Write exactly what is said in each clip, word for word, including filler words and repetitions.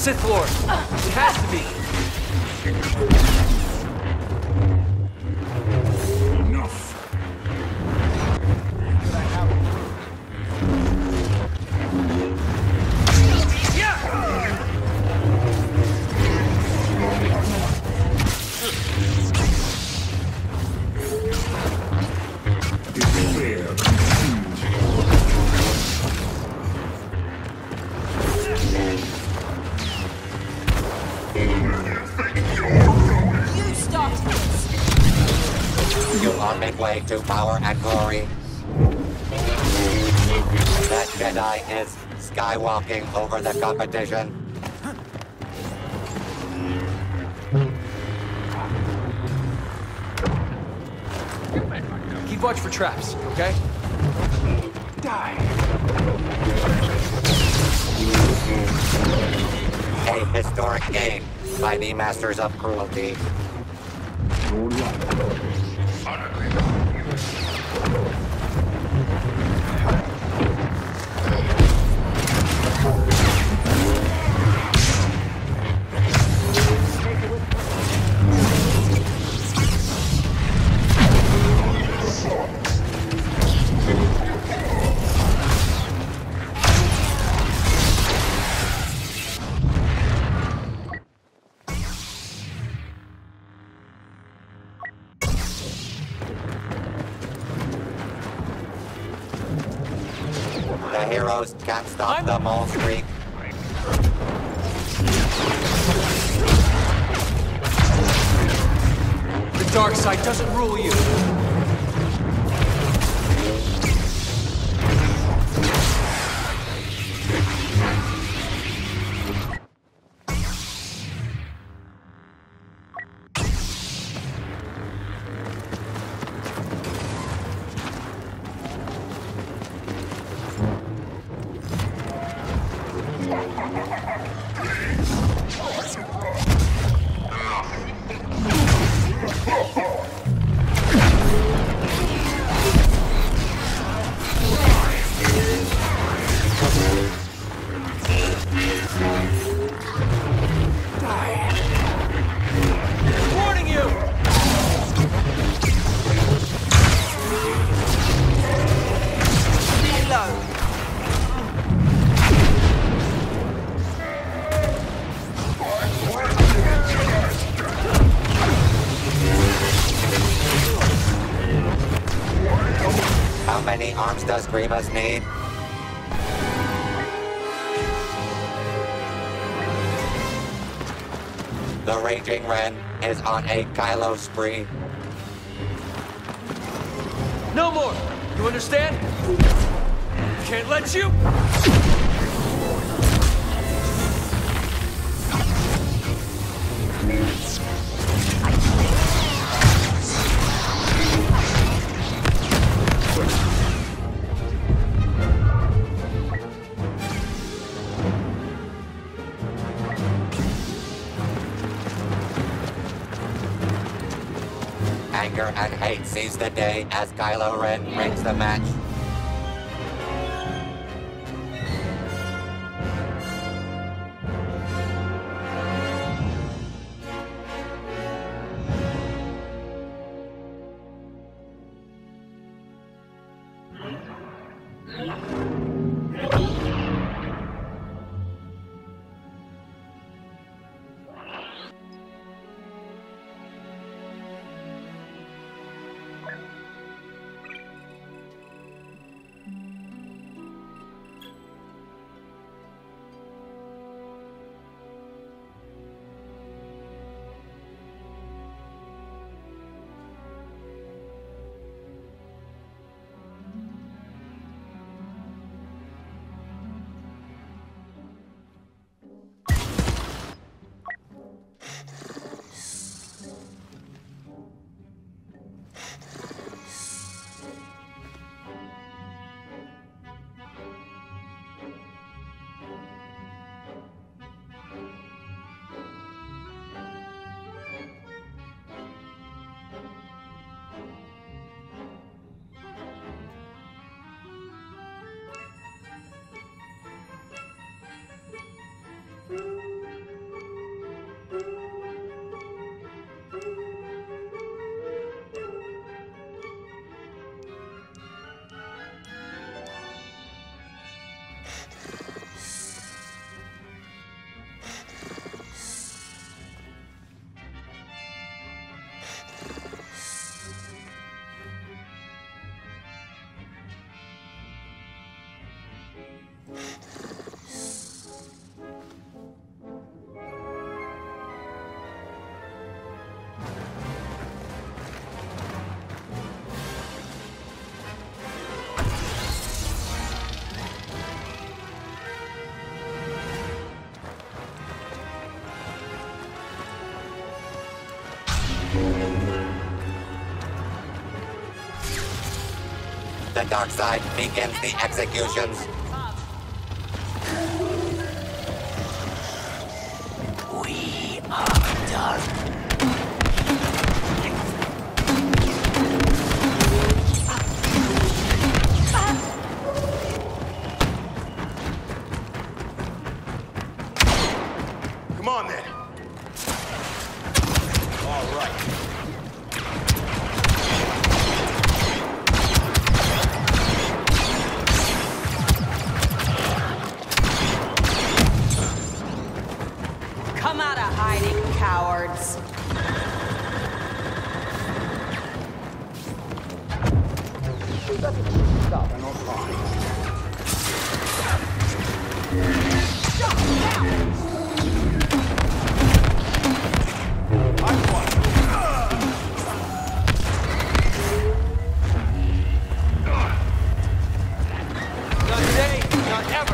Sith Lord. It has to be. Enough. Midway to power and glory. That Jedi is skywalking over the competition. Keep watch for traps, okay? Die. A historic game by the Masters of Cruelty. The heroes can't stop I'm... the Maul streak. The dark side doesn't rule you. Warning you! Lay low. How many arms does Grievous need? The Raging Ren is on a Kylo spree. No more! You understand? Can't let you! Anger and hate seize the day as Kylo Ren wins the match. The dark side begins the executions. We are done. Come on, then. All right. Come out of hiding, cowards. Not today, not ever.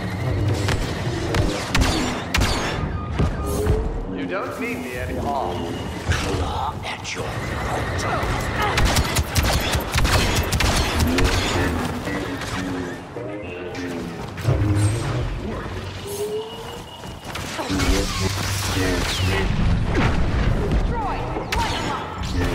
You don't need me any harm. Claw at your throat. Troy, light 'em up.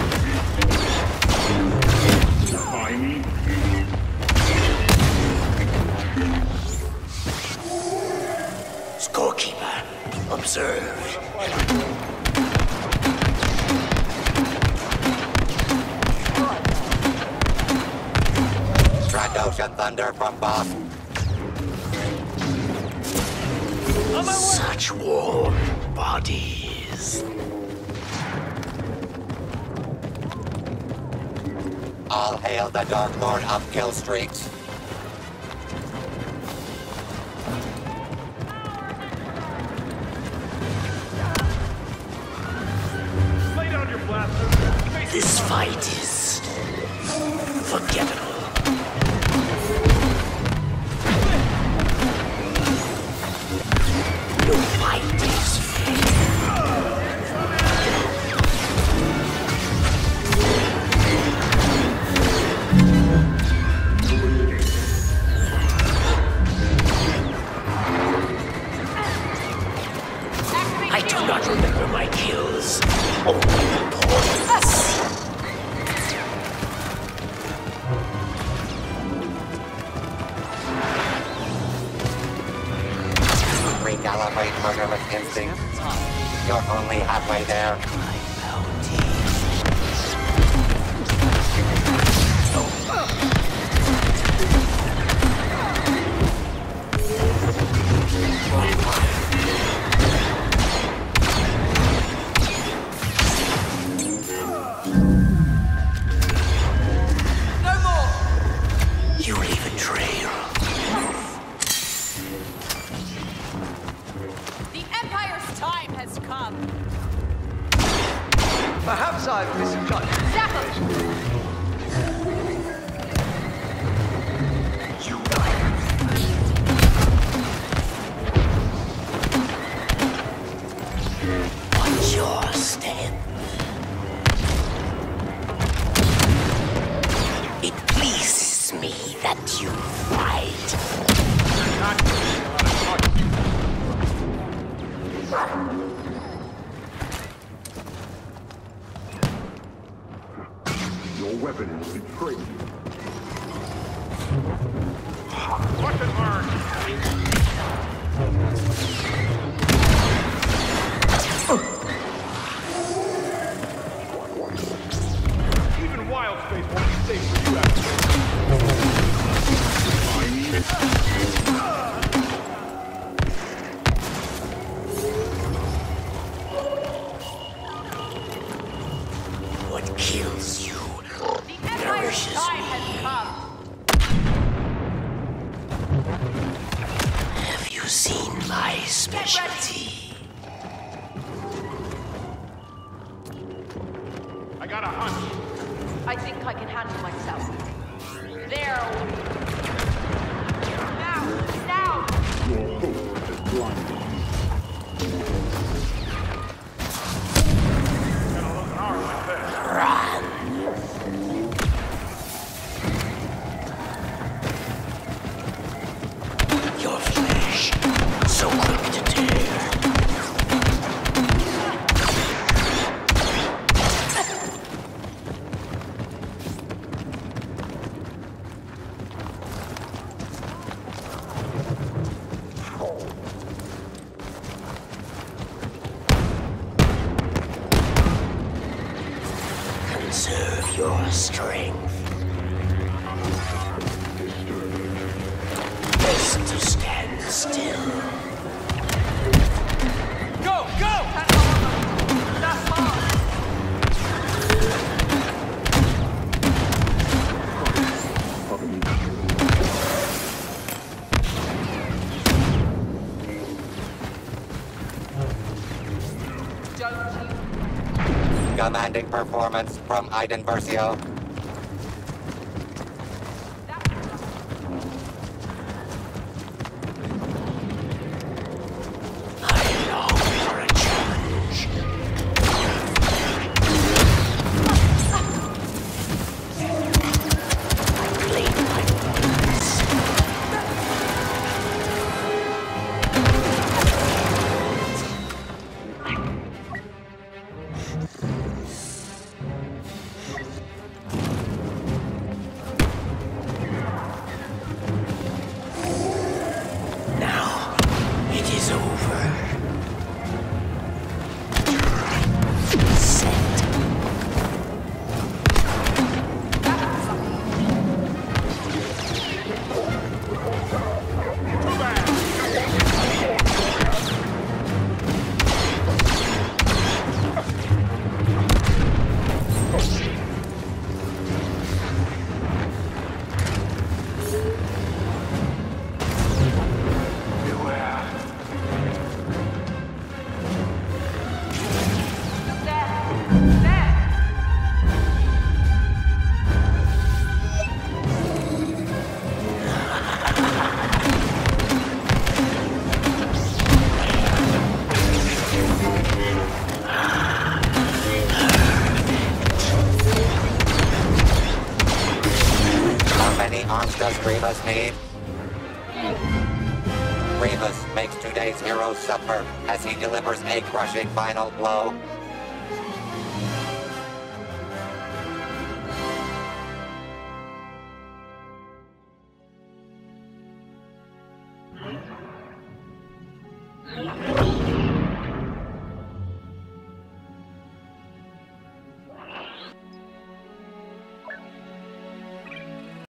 Defy me? Scorekeeper, observe. Stratoshan thunder from boss. Such warm bodies. All hail the Dark Lord of kill streaks. Lay down your blaster. Face This fight is forgettable. No fight is fair. I do not remember my kills. Only the points. Recalibrate murderous instinct. You're only halfway there. My bounty. No more. You leave a trail. The Empire's time has come. Perhaps I've misjudged. Zap 'em. You What's your stand? It pleases me that you fight. Your weapon has betrayed you. Watch and learn. Even wild space won't be safe for you after this. Defy me? What kills you The Empire's nourishes time me. has come. Have you seen my specialty? I got a hunch. I think I can handle myself. There. Now, now. Your hope is blinded. Gotta look at our way. Conserve your strength. Best to stand still. Go, go! That's mine. Commanding performance from Iden Versio. I long for a challenge. Claim my words. Now, it is over. Set. How many arms does Grievous need? Grievous makes today's hero suffer as he delivers a crushing final blow.